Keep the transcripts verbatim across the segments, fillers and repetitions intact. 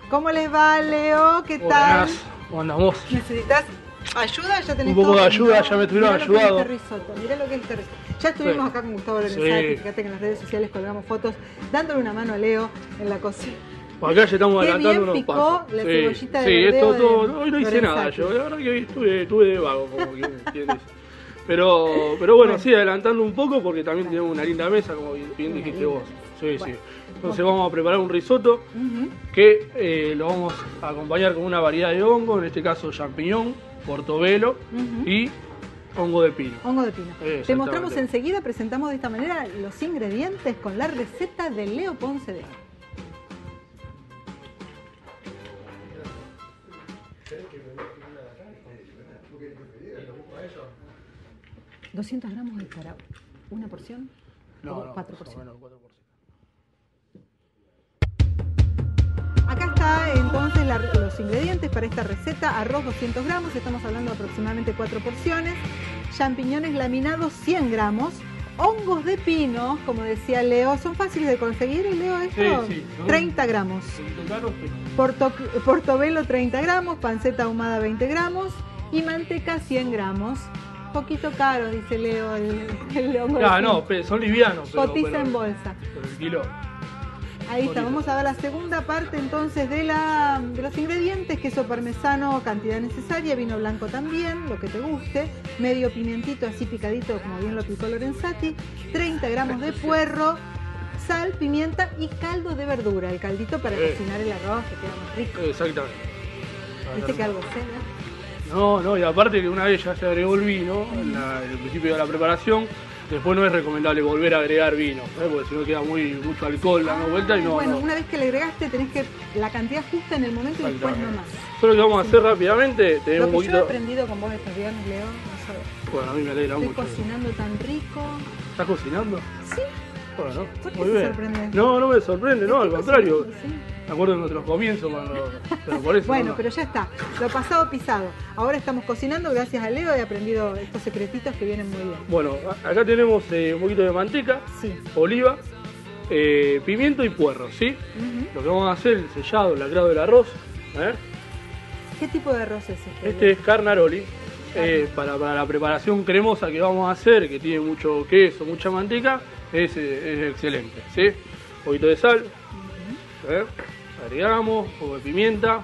¿Cómo les va, Leo? ¿Qué Buenas. tal? ¿Cómo andamos? ¿Necesitas ayuda? Ya tenés Un poco todo. de ayuda, No, ya me estuvieron mirá lo que es ayudando. este risotto, mirá lo que es este risotto. Ya estuvimos Sí. acá con Gustavo Lorenzati, Sí. fíjate que en las redes sociales colgamos fotos dándole una mano a Leo en la cocina. Por acá ya estamos Qué adelantando bien unos picó pasos. la Sí, cebollita de sí, verdeo esto todo. de Hoy no hice Lorenzati. nada yo. La verdad que estuve, estuve de vago, como quien, quien dice. Pero, pero bueno, Bueno. sí, adelantando un poco porque también tenemos una linda mesa, como bien, bien Una dijiste linda vos. Sí, Bueno. sí. Entonces vamos a preparar un risotto Ujú. que eh, lo vamos a acompañar con una variedad de hongo, en este caso champiñón, portobelo Ujú. y hongo de pino. Hongo de pino. Exactamente. Te mostramos enseguida, presentamos de esta manera los ingredientes con la receta de Leo Ponce de Oro. doscientos gramos de para una porción No, o no, cuatro más o porciones. menos cuatro porciones. Acá está entonces la- los ingredientes para esta receta: arroz doscientos gramos, estamos hablando de aproximadamente cuatro porciones, champiñones laminados cien gramos, hongos de pino, como decía Leo, son fáciles de conseguir, Leo, esto, Sí, sí, son- treinta gramos, Claro, pero- Porto- portobelo treinta gramos, panceta ahumada veinte gramos y manteca cien gramos. Poquito caro, dice Leo, el, el hongo de Ah, pino. no, pe- son livianos. Pero, Cotiza pero- en bolsa. pero el kilo. Ahí está, Bonito. vamos a ver la segunda parte entonces de, la, de los ingredientes: queso parmesano, cantidad necesaria, vino blanco también, lo que te guste, medio pimientito así picadito como bien lo picó Lorenzati, treinta gramos de puerro, sal, pimienta y caldo de verdura, el caldito para Eh. cocinar el arroz que queda más rico. Exactamente. Viste que algo cena. No, no, y aparte que una vez ya se agregó el vino, en, la- en el principio de la preparación, después no es recomendable volver a agregar vino, ¿eh? Porque si no queda muy mucho alcohol dando vuelta y no. bueno, no. una vez que le agregaste tenés que la cantidad justa en el momento y después no más. Solo que vamos a hacer rápidamente, Lo tenemos que un yo he poquito. aprendido con vos estos viernes, Leo, no sabes. Bueno, a mí me alegra Estoy mucho. cocinando tan rico. ¿Estás cocinando? Sí. Bueno, ¿Por qué muy te bien. sorprende? No, no me sorprende, no, al Estoy contrario. cocinando, sí. Me acuerdo de nuestros comienzos cuando. Pero por eso. Bueno, no, no. pero ya está. Lo pasado pisado. Ahora estamos cocinando, gracias a Leo he aprendido estos secretitos que vienen muy bien. Bueno, a- acá tenemos eh, un poquito de manteca, Sí. oliva, eh, pimiento y puerro, ¿sí? Ujú. Lo que vamos a hacer, el sellado, el lacrado del arroz. ¿eh? ¿Qué tipo de arroz es este? Este es carnaroli, eh, para, para la preparación cremosa que vamos a hacer, que tiene mucho queso, mucha manteca, es, eh, es excelente, ¿sí? Un poquito de sal, ¿eh? Agregamos, un poco de pimienta.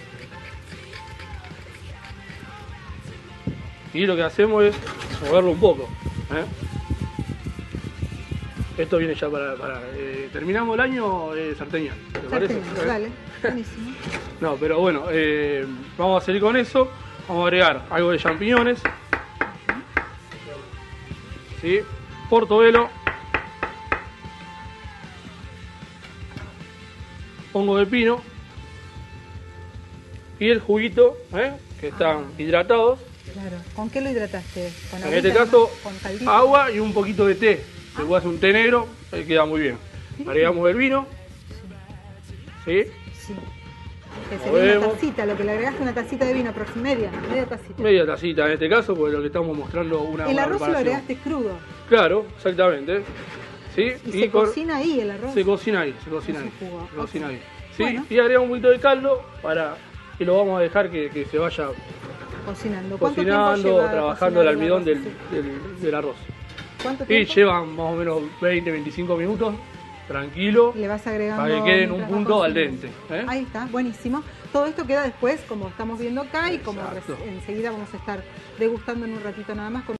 Y lo que hacemos es moverlo un poco, ¿eh? Esto viene ya para... para, eh, terminamos el año eh, sarteñal, ¿te parece? Sartén, ¿Eh? vale. Buenísimo. No, pero bueno, eh, vamos a seguir con eso. Vamos a agregar algo de champiñones, ¿sí? Portobelo, hongo de pino y el juguito, ¿eh? Que están hidratados. Claro. ¿Con qué lo hidrataste? ¿Con En agüita este caso, nomás? ¿Con caldito? agua y un poquito de té. Se puede hacer un té negro, eh, queda muy bien. Agregamos el vino, ¿sí? Sí. Que sería una Movemos. tacita, lo que le agregaste, una tacita de vino, aproximadamente media, media tacita. Media tacita en este caso, porque lo que estamos mostrando una El una arroz lo preparación. agregaste crudo. Claro, exactamente. ¿Sí? Y, se con- cocina ahí el arroz. Se cocina ahí, se cocina Es ahí. un jugo. Se cocina Ok. ahí. ¿Sí? Bueno. Y agregamos un poquito de caldo para y lo vamos a dejar que, que se vaya Cocinando. ¿Cuánto cocinando, tiempo lleva trabajando el cocinar almidón arroz del, así? del- del arroz. ¿Cuánto Y tiempo? llevan más o menos veinte, veinticinco minutos, tranquilo, Le vas agregando para que quede en un mientras va punto al cocinando. dente. ¿eh? Ahí está, buenísimo. Todo esto queda después, como estamos viendo acá, y como Exacto. res- enseguida vamos a estar degustando en un ratito nada más con